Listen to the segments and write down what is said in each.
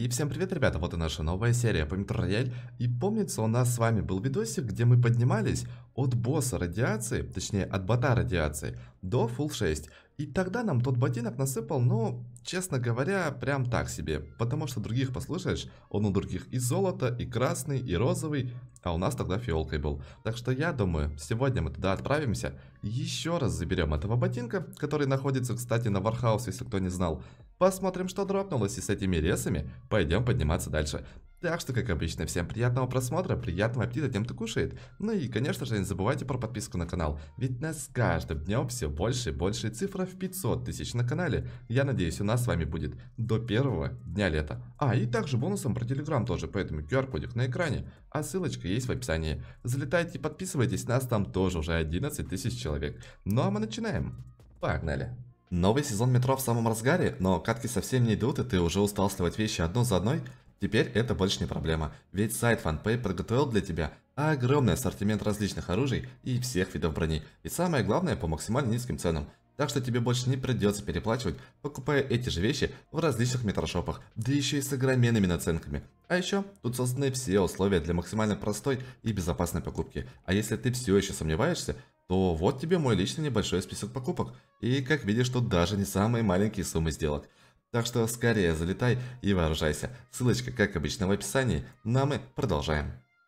И всем привет, ребята, вот и наша новая серия по Metro Royale. И помнится, у нас с вами был видосик, где мы поднимались от босса радиации, точнее от бота радиации, до Full 6. И тогда нам тот ботинок насыпал, ну, честно говоря, прям так себе. Потому что других послушаешь, он у других и золото, и красный, и розовый, а у нас тогда фиолкой был. Так что я думаю, сегодня мы туда отправимся, еще раз заберем этого ботинка, который находится, кстати, на Вархаус, если кто не знал. Посмотрим, что дропнулось, и с этими ресами пойдем подниматься дальше. Так что, как обычно, всем приятного просмотра, приятного аппетита тем, кто кушает. Ну и, конечно же, не забывайте про подписку на канал, ведь нас с каждым днем все больше и больше, цифра в 500 тысяч на канале. Я надеюсь, у нас с вами будет до первого дня лета. А, и также бонусом про Телеграм тоже, поэтому QR-кодик на экране, а ссылочка есть в описании. Залетайте и подписывайтесь, нас там тоже уже 11 тысяч человек. Ну а мы начинаем. Погнали. Новый сезон метро в самом разгаре, но катки совсем не идут, и ты уже устал сливать вещи одну за одной? Теперь это больше не проблема, ведь сайт FunPay подготовил для тебя огромный ассортимент различных оружий и всех видов брони, и самое главное, по максимально низким ценам. Так что тебе больше не придется переплачивать, покупая эти же вещи в различных метрошопах, да еще и с огроменными наценками. А еще тут созданы все условия для максимально простой и безопасной покупки. А если ты все еще сомневаешься, то вот тебе мой личный небольшой список покупок. И как видишь, тут даже не самые маленькие суммы сделок. Так что скорее залетай и вооружайся. Ссылочка, как обычно, в описании. Ну а мы продолжаем.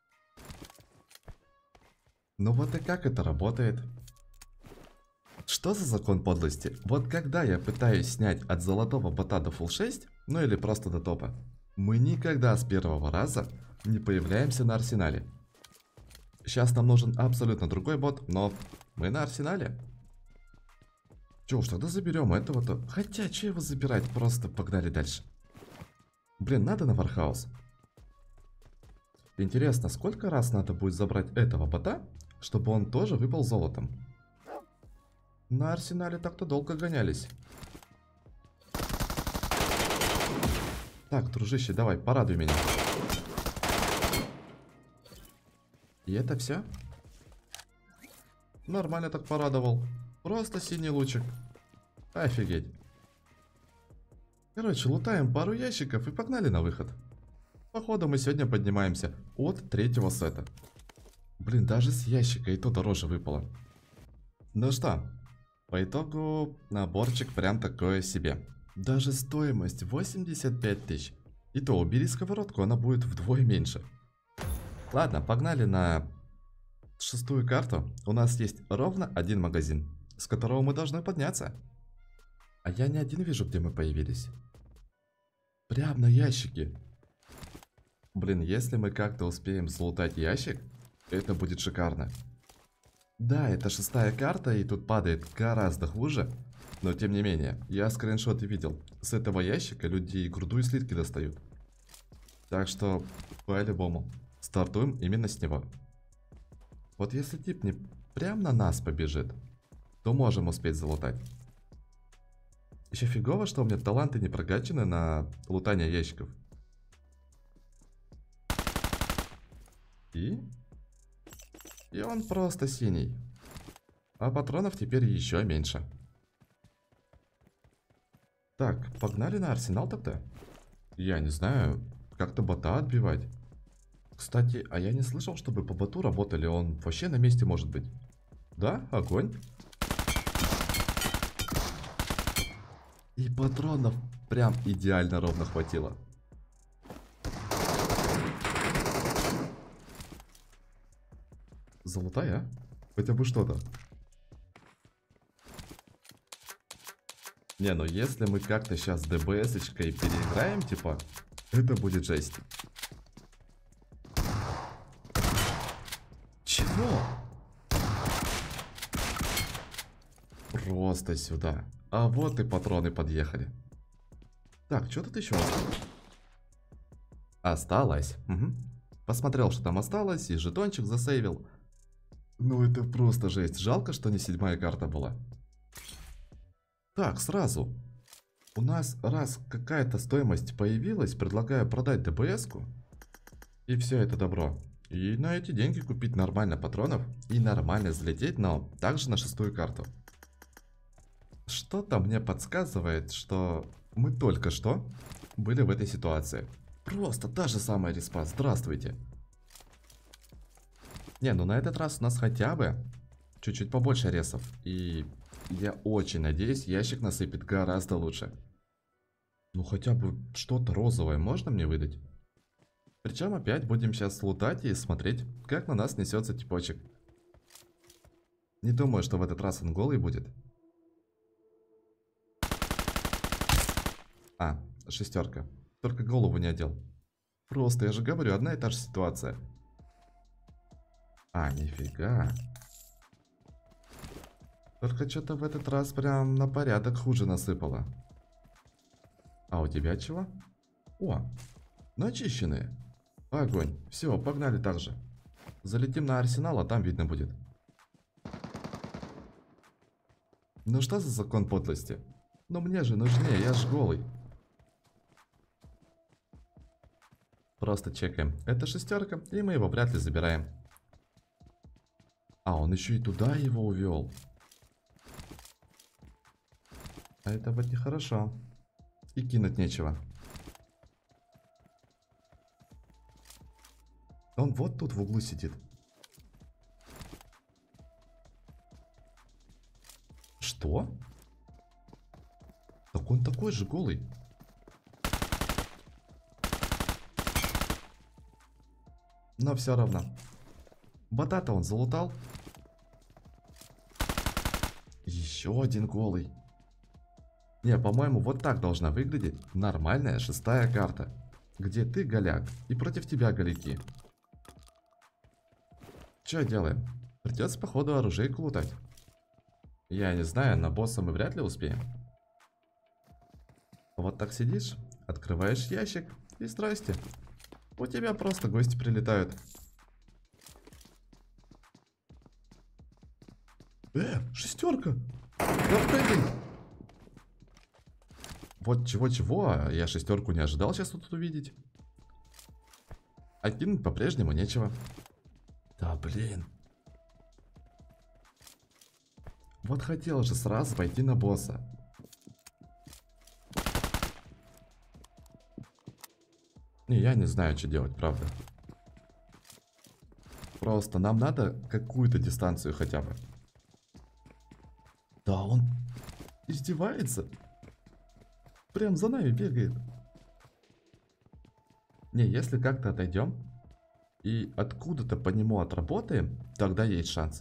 Ну вот и как это работает? Что за закон подлости? Вот когда я пытаюсь снять от золотого бота до Full 6, ну или просто до топа, мы никогда с первого раза не появляемся на арсенале. Сейчас нам нужен абсолютно другой бот, но мы на арсенале. Че уж, тогда заберем этого-то. Хотя, че его забирать, просто погнали дальше. Блин, надо на Вархаус. Интересно, сколько раз надо будет забрать этого бота, чтобы он тоже выпал золотом? На арсенале так-то долго гонялись. Так, дружище, давай, порадуй меня. И это все? Нормально так порадовал. Просто синий лучик. Офигеть. Короче, лутаем пару ящиков и погнали на выход. Походу мы сегодня поднимаемся от третьего сета. Блин, даже с ящика и то дороже выпало. Ну что, по итогу наборчик прям такое себе. Даже стоимость 85 тысяч. И то убери сковородку, она будет вдвое меньше. Ладно, погнали на шестую карту. У нас есть ровно один магазин, с которого мы должны подняться. А я не один вижу, где мы появились. Прям на ящике. Блин, если мы как-то успеем залутать ящик, это будет шикарно. Да, это шестая карта, и тут падает гораздо хуже. Но тем не менее, я скриншоты видел. С этого ящика люди и груду, и слитки достают. Так что, по-любому, стартуем именно с него. Вот если тип не прям на нас побежит, то можем успеть залутать. Еще фигово, что у меня таланты не прокачаны на лутание ящиков. И он просто синий. А патронов теперь еще меньше. Так, погнали на арсенал тогда. Я не знаю, как-то бота отбивать. Кстати, а я не слышал, чтобы по боту работали. Он вообще на месте может быть. Да, огонь. И патронов прям идеально ровно хватило. Золотая, а? Хотя бы что-то. Не, ну если мы как-то сейчас ДБС-очкой переиграем, типа, это будет жесть. Чего? Просто сюда. А вот и патроны подъехали. Так, что тут еще осталось? Осталось. Угу. Посмотрел, что там осталось, и жетончик засейвил. Ну это просто жесть. Жалко, что не седьмая карта была. Так, сразу. У нас раз какая-то стоимость появилась, предлагаю продать ДБС-ку. И все это добро. И на эти деньги купить нормально патронов и нормально залететь, но также на шестую карту. Что-то мне подсказывает, что мы только что были в этой ситуации. Просто та же самая респа. Здравствуйте. Не, ну на этот раз у нас хотя бы чуть-чуть побольше ресов. И я очень надеюсь, ящик насыпет гораздо лучше. Ну хотя бы что-то розовое можно мне выдать? Причем опять будем сейчас лутать и смотреть, как на нас несется типочек. Не думаю, что в этот раз он голый будет. А, шестерка. Только голову не одел. Просто, я же говорю, одна и та же ситуация. А, нифига. Только что-то в этот раз прям на порядок хуже насыпало. А у тебя чего? О, начищенные. Огонь. Все, погнали так же. Залетим на арсенал, а там видно будет. Ну что за закон подлости? Но мне же нужнее, я ж голый. Просто чекаем. Это шестерка, и мы его вряд ли забираем. А, он еще и туда его увел. А это вот нехорошо. И кинуть нечего. Он вот тут в углу сидит. Что? Так он такой же голый. Но все равно. Бота-то он залутал. Еще один голый. Не, по-моему, вот так должна выглядеть нормальная шестая карта. Где ты голяк и против тебя голяки. Че делаем? Придется, походу, оружейку лутать. Я не знаю, на босса мы вряд ли успеем. Вот так сидишь, открываешь ящик и здрасте. У тебя просто гости прилетают. Шестерка! Давай. Вот чего-чего, я шестерку не ожидал сейчас тут увидеть. А кинуть по-прежнему нечего. Да блин. Вот хотел же сразу пойти на босса. Не, я не знаю, что делать, правда. Просто нам надо какую-то дистанцию хотя бы. Да он издевается. Прям за нами бегает. Не, если как-то отойдем и откуда-то по нему отработаем, тогда есть шанс.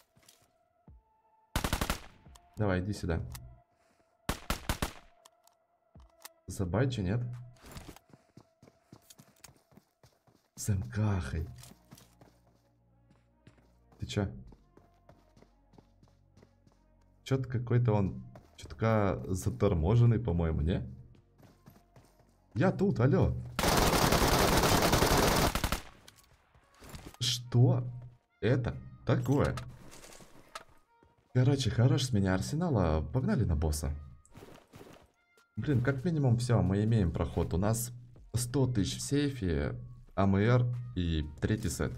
Давай, иди сюда. Забайчи, нет? С МКхой. Ты чё? Чё-то какой-то он чутка заторможенный, по-моему, не? Я тут, алло. Что это такое? Короче, хорош с меня арсенала, погнали на босса. Блин, как минимум все, мы имеем проход. У нас 100 тысяч в сейфе, АМР и третий сет.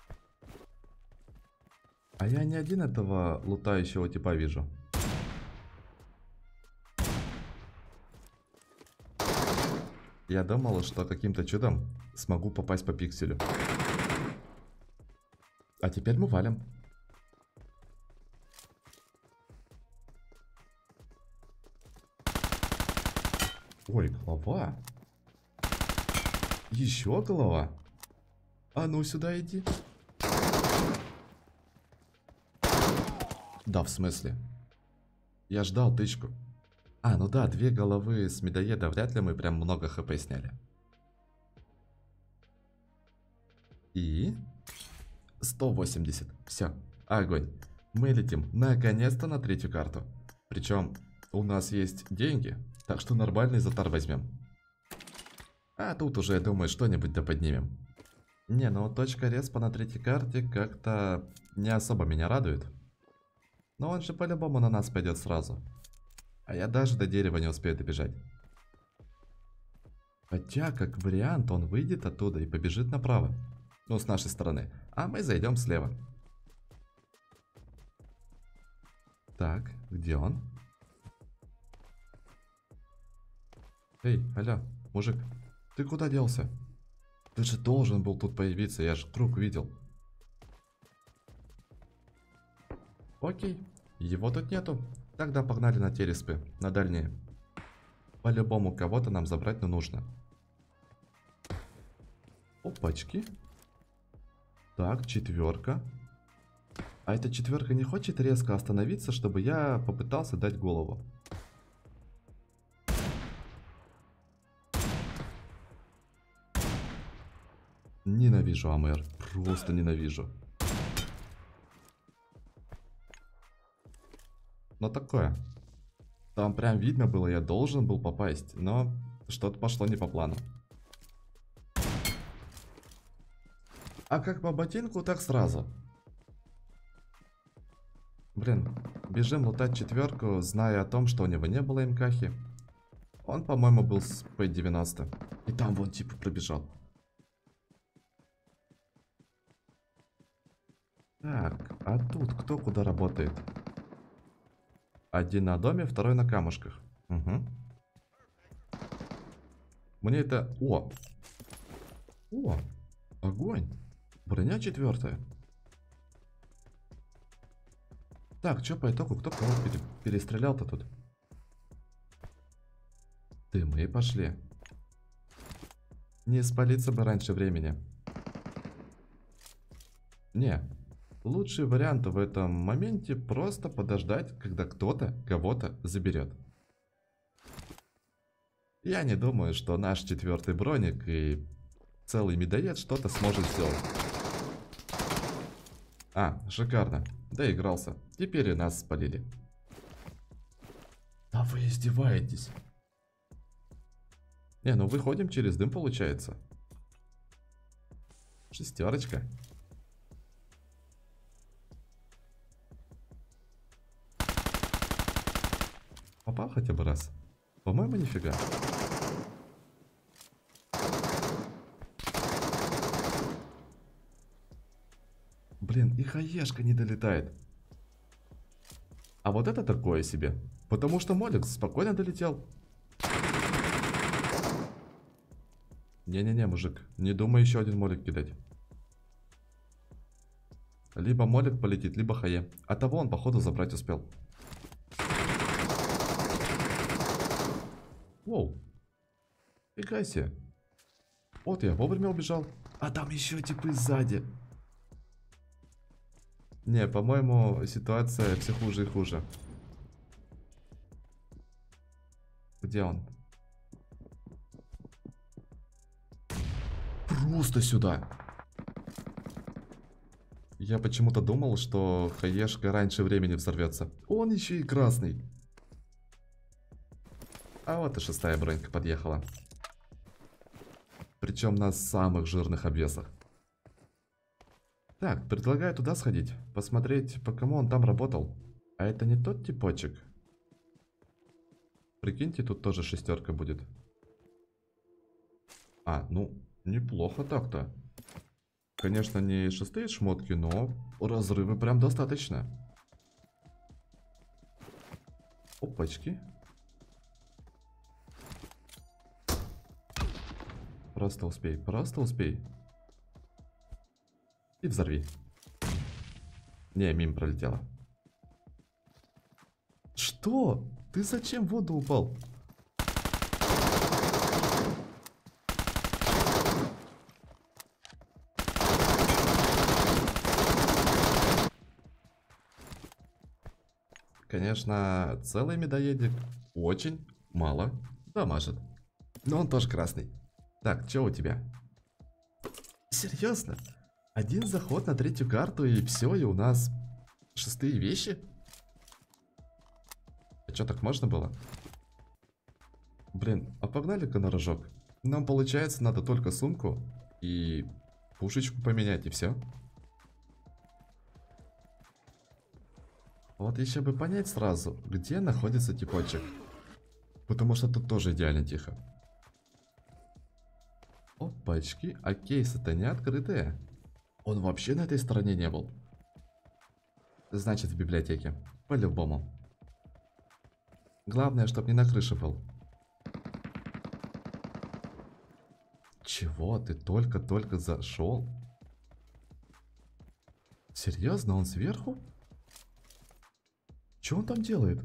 А я не один этого лутающего типа вижу. Я думал, что каким-то чудом смогу попасть по пикселю. А теперь мы валим. Ой, голова. Еще голова. А ну сюда иди. Да, в смысле? Я ждал тычку. А, ну да, 2 головы с медоеда вряд ли мы прям много хп сняли. И 180. Все, огонь. Мы летим наконец-то на третью карту. Причем у нас есть деньги, так что нормальный затар возьмем. А тут уже, я думаю, что-нибудь да поднимем. Не, ну точка респа на третьей карте как-то не особо меня радует. Но он же по-любому на нас пойдет сразу. А я даже до дерева не успею добежать. Хотя, как вариант, он выйдет оттуда и побежит направо. Ну, с нашей стороны. А мы зайдем слева. Так, где он? Эй, алло, мужик. Ты куда делся? Ты же должен был тут появиться, я же круг видел. Окей, его тут нету. Тогда погнали на те респы, на дальние. По-любому кого-то нам забрать нужно. Опачки. Так, четверка. А эта четверка не хочет резко остановиться, чтобы я попытался дать голову. Ненавижу АМР. Просто ненавижу. Но такое. Там прям видно было, я должен был попасть. Но что-то пошло не по плану. А как по ботинку, так сразу. Блин, бежим лутать четверку, зная о том, что у него не было МКхи. Он, по-моему, был с П-90. И там вон типа пробежал. Так, а тут кто куда работает? Один на доме, второй на камушках. Угу. Мне это... О! О! Огонь! Броня четвертая. Так, что по итогу? Кто кого перестрелял-то тут? Дымы пошли. Не спалиться бы раньше времени. Не. Лучший вариант в этом моменте просто подождать, когда кто-то кого-то заберет. Я не думаю, что наш четвертый броник и целый медоед что-то сможет сделать. А, шикарно. Доигрался. Теперь и нас спалили. Да вы издеваетесь. Не, ну выходим через дым, получается. Шестерочка. Попал хотя бы раз? По-моему, нифига. Блин, и хаешка не долетает. А вот это такое себе. Потому что молик спокойно долетел. Не-не-не, мужик. Не думай еще один молик кидать. Либо молик полетит, либо хае. А того он, походу, забрать успел. Воу. Фига себе. Вот я вовремя убежал. А там еще типы сзади. Не, по-моему, ситуация все хуже и хуже. Где он? Просто сюда. Я почему-то думал, что хаешка раньше времени взорвется. Он еще и красный. А вот и шестая бронька подъехала. Причем на самых жирных обвесах. Так, предлагаю туда сходить. Посмотреть, по кому он там работал. А это не тот типочек? Прикиньте, тут тоже шестерка будет. А, ну, неплохо так-то. Конечно, не шестые шмотки, но разрывы прям достаточно. Опачки. Просто успей, просто успей. И взорви. Не, мимо пролетела. Что? Ты зачем в воду упал? Конечно, целый медоедик очень мало дамажит. Но он тоже красный. Так, что у тебя? Серьезно? Один заход на третью карту и все, и у нас шестые вещи? А что, так можно было? Блин, а погнали-ка на рожок. Нам, получается, надо только сумку и пушечку поменять, и все. Вот еще бы понять сразу, где находится типочек. Потому что тут тоже идеально тихо. Опачки, а кейсы-то не открытые. Он вообще на этой стороне не был. Значит, в библиотеке. По-любому. Главное, чтобы не на крыше был. Чего? Ты только-только зашел? Серьезно? Он сверху? Что он там делает?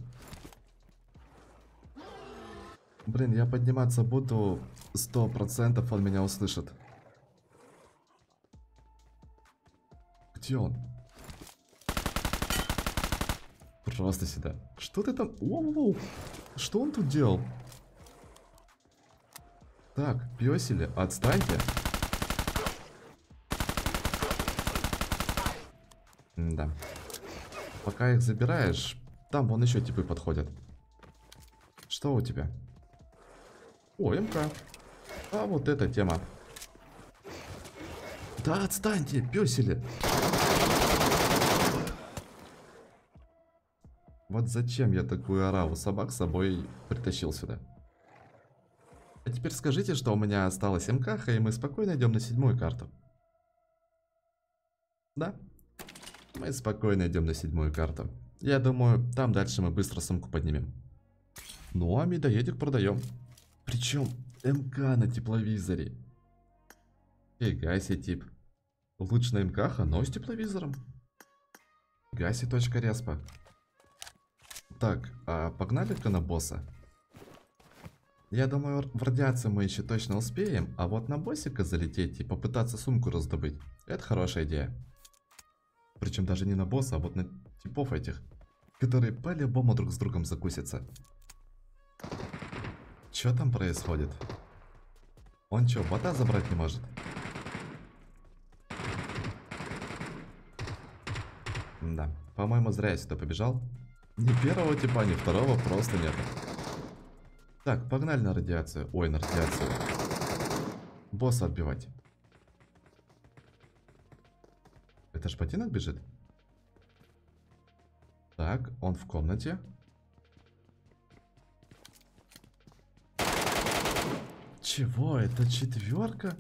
Блин, я подниматься буду, 100% он меня услышит. Где он? Просто сюда. Что ты там? Воу-воу. Что он тут делал? Так, пёсели, отстаньте. Да. Пока их забираешь, там вон еще типы подходят. Что у тебя? О, МК. А вот эта тема. Да отстаньте, пёсели. Вот зачем я такую ораву собак с собой притащил сюда? А теперь скажите, что у меня осталась МК, и мы спокойно идем на 7-ю карту. Да? Мы спокойно идем на 7-ю карту. Я думаю, там дальше мы быстро сумку поднимем. Ну а медоедик продаем. Причем МК на тепловизоре. Фига себе тип. Улучшенная МК, но с тепловизором. Гаси.респа. Так, а погнали-ка на босса. Я думаю, в радиацию мы еще точно успеем, а вот на боссика залететь и попытаться сумку раздобыть, это хорошая идея. Причем даже не на босса, а вот на типов этих, которые по-любому друг с другом закусятся. Что там происходит? Он что, бота забрать не может? Да, по-моему, зря я сюда побежал. Ни первого типа, ни второго просто нет. Так, погнали на радиацию. Ой, на радиацию. Босса отбивать. Это ж ботинок бежит? Так, он в комнате. Чего? Это 4?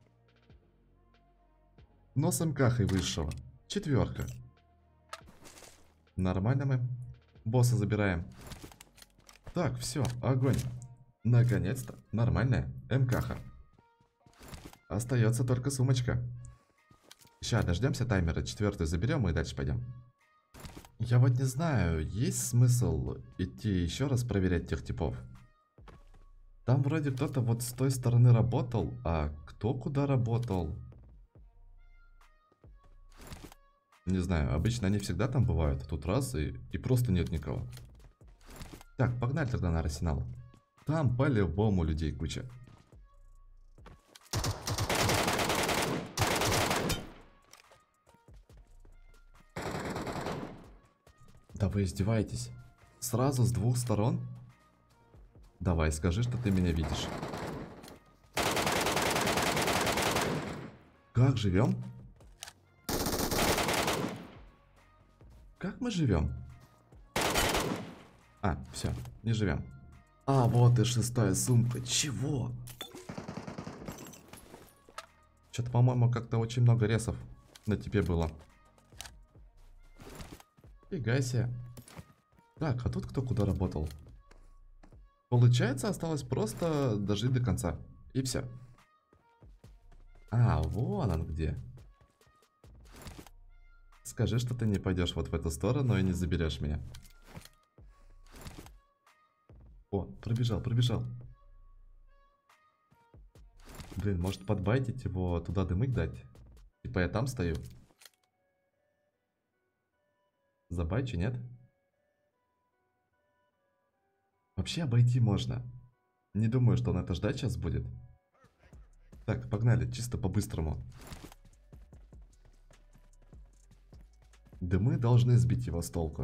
Но с МКХой высшего. 4. Нормально мы. Босса забираем. Так, все, огонь. Наконец-то. Нормальная МКХа. Остается только сумочка. Сейчас дождемся таймера, 4-ю заберем и дальше пойдем. Я вот не знаю, есть смысл идти еще раз проверять тех типов? Там вроде кто-то вот с той стороны работал, а кто куда работал? Не знаю, обычно они всегда там бывают, тут раз и просто нет никого. Так, погнали тогда на арсенал. Там по-любому людей куча. Да вы издеваетесь? Сразу с 2 сторон? Давай, скажи, что ты меня видишь. Как живем? Как мы живем? А, все, не живем. А, вот и 6-я сумка. Чего? Что-то, по-моему, как-то очень много ресов на тебе было. Фига себе. Так, а тут кто куда работал? Получается, осталось просто дожить до конца. И все. А, вон он где. Скажи, что ты не пойдешь вот в эту сторону и не заберешь меня. О, пробежал, пробежал. Блин, может подбайтить его, туда дымыть дать? Типа я там стою. Забайчу, нет? Вообще обойти можно. Не думаю, что он это ждать сейчас будет. Так, погнали, чисто по-быстрому. Дымы должны сбить его с толку.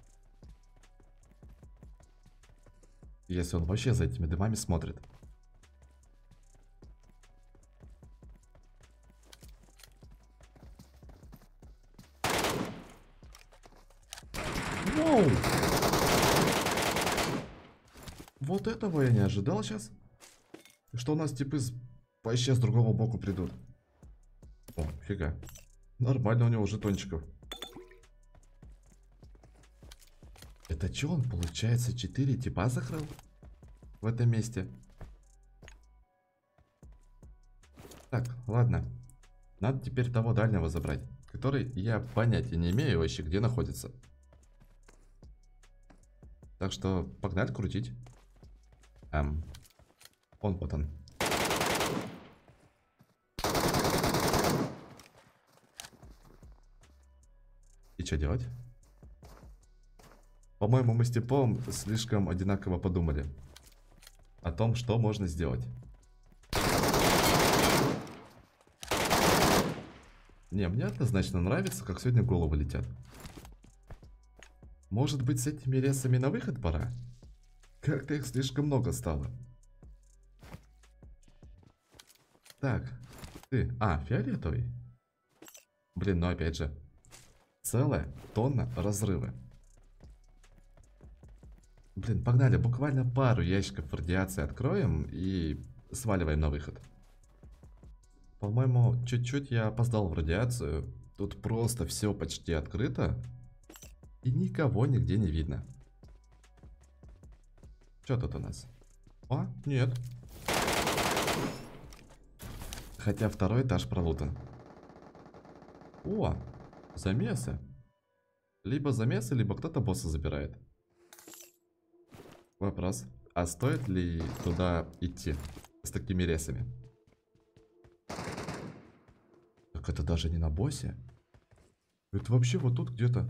Если он вообще за этими дымами смотрит. Воу! Вот этого я не ожидал сейчас. Что у нас типы вообще с другого боку придут. О, фига. Нормально у него жетончиков. Это что он, получается, 4 типа закрыл? В этом месте. Так, ладно. Надо теперь того дальнего забрать, который я понятия не имею вообще, где находится. Так что погнали крутить. Он вот он. И что делать? По-моему, мы с типом слишком одинаково подумали о том, что можно сделать. Не, мне однозначно нравится, как сегодня головы летят. Может быть, с этими ресами на выход пора? Как-то их слишком много стало. Так, ты... А, фиолетовый? Блин, ну опять же. Целая тонна разрывы. Блин, погнали, буквально пару ящиков радиации откроем и сваливаем на выход. По-моему, чуть-чуть я опоздал в радиацию. Тут просто все почти открыто. И никого нигде не видно. Что тут у нас? А, нет. Хотя второй этаж пролутан. О, замесы. Либо замесы, либо кто-то босса забирает. Вопрос. А стоит ли туда идти с такими ресами? Так это даже не на боссе. Это вообще вот тут где-то.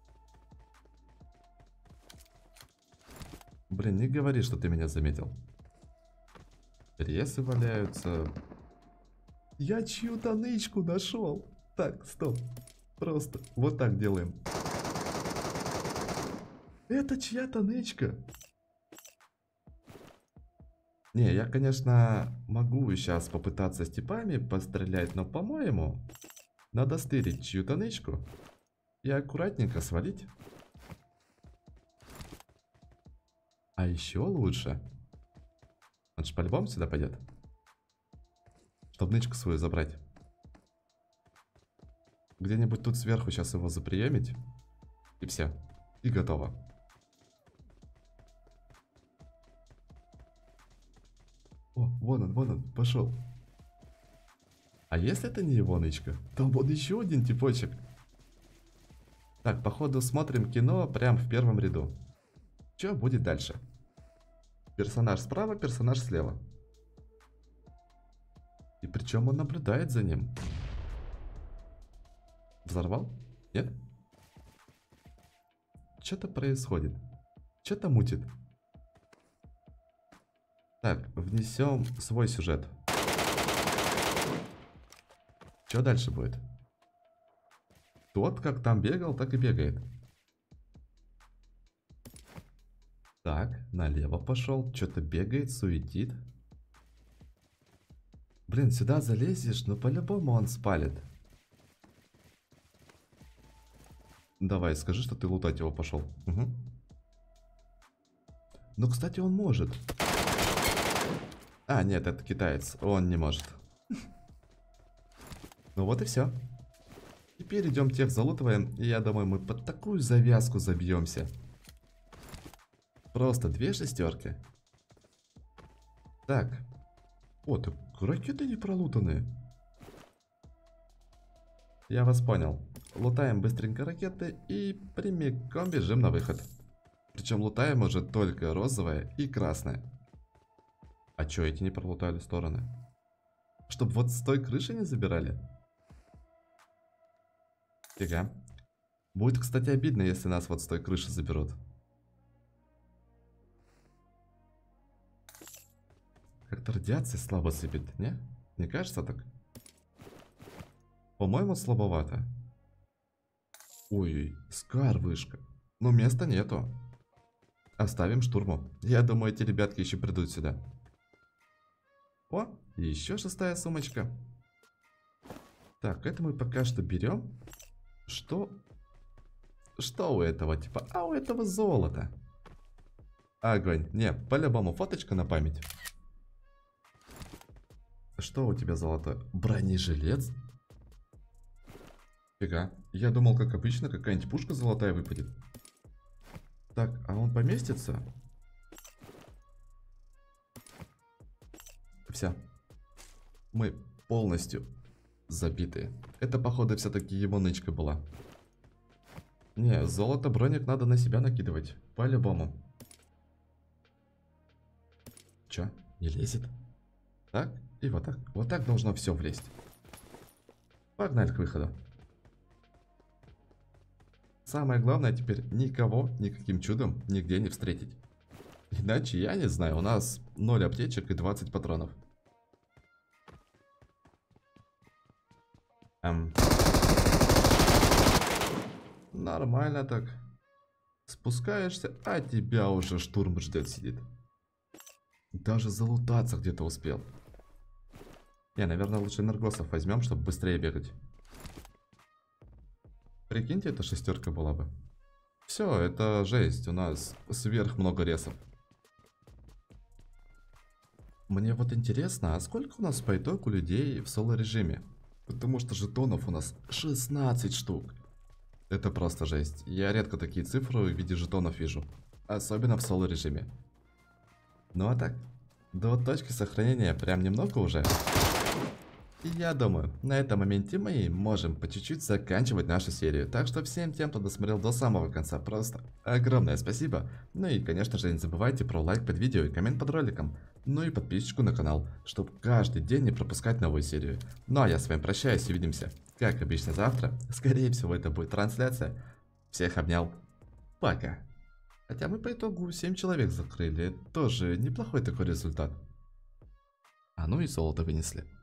Блин, не говори, что ты меня заметил. Ресы валяются. Я чью-то нычку нашел. Так, стоп. Просто вот так делаем. Это чья-то нычка. Не, я, конечно, могу сейчас попытаться с типами пострелять, но, по-моему, надо стырить чью-то нычку и аккуратненько свалить. А еще лучше. Он же по-любому сюда пойдет. Чтобы нычку свою забрать. Где-нибудь тут сверху сейчас его заприемить. И все. И готово. О, вон он, пошел. А если это не его нычка? Там вот еще один типочек. Так, походу смотрим кино прямо в первом ряду. Что будет дальше? Персонаж справа, персонаж слева. И причем он наблюдает за ним. Взорвал? Нет? Что-то происходит. Что-то мутит. Так, внесем свой сюжет. Что дальше будет? Тот, как там бегал, так и бегает. Так, налево пошел. Что-то бегает, суетит. Блин, сюда залезешь, но по-любому он спалит. Давай, скажи, что ты лутать его пошел. Угу. Ну, кстати, он может. А, нет, это китаец. Он не может. Ну вот и все. Теперь идем тех залутываем. И я думаю, мы под такую завязку забьемся. Просто 2 шестерки. Так. О, так ракеты не пролутанные. Я вас понял. Лутаем быстренько ракеты и прямиком бежим на выход. Причем лутаем уже только розовая и красная. А чё, эти не пролутали стороны? Чтоб вот с той крыши не забирали? Фига. Будет, кстати, обидно, если нас вот с той крыши заберут. Как-то радиация слабо сыпет, не? Не кажется так? По-моему, слабовато. Ой, Скар вышка. Но места нету. Оставим штурму. Я думаю, эти ребятки еще придут сюда. О, и еще 6-я сумочка. Так, это мы пока что берем. Что? Что у этого типа? А у этого золото. Огонь. Не, по-любому фоточка на память. Что у тебя золото? Бронежилет? Фига. Я думал, как обычно, какая-нибудь пушка золотая выпадет. Так, а он поместится? Все. Мы полностью забитые. Это, походу, все-таки его нычка была. Не, золото, броник надо на себя накидывать. По-любому. Чё? Не лезет? Так, и вот так. Вот так должно все влезть. Погнали к выходу. Самое главное теперь никого, никаким чудом нигде не встретить. Иначе, я не знаю, у нас 0 аптечек и 20 патронов. Нормально так. Спускаешься, а тебя уже штурм ждет сидит. Даже залутаться где-то успел. Не, наверное, лучше энергосов возьмем, чтобы быстрее бегать. Прикиньте, это шестерка была бы. Все, это жесть, у нас сверх много ресов. Мне вот интересно, а сколько у нас по итогу людей в соло-режиме? Потому что жетонов у нас 16 штук. Это просто жесть. Я редко такие цифры в виде жетонов вижу. Особенно в соло-режиме. Ну а так, до точки сохранения прям немного уже. И я думаю, на этом моменте мы можем по чуть-чуть заканчивать нашу серию. Так что всем тем, кто досмотрел до самого конца, просто огромное спасибо. Ну и, конечно же, не забывайте про лайк под видео и коммент под роликом. Ну и подписочку на канал, чтобы каждый день не пропускать новую серию. Ну а я с вами прощаюсь и увидимся, как обычно, завтра. Скорее всего, это будет трансляция. Всех обнял. Пока. Хотя мы по итогу 7 человек закрыли. Тоже неплохой такой результат. А ну и золото вынесли.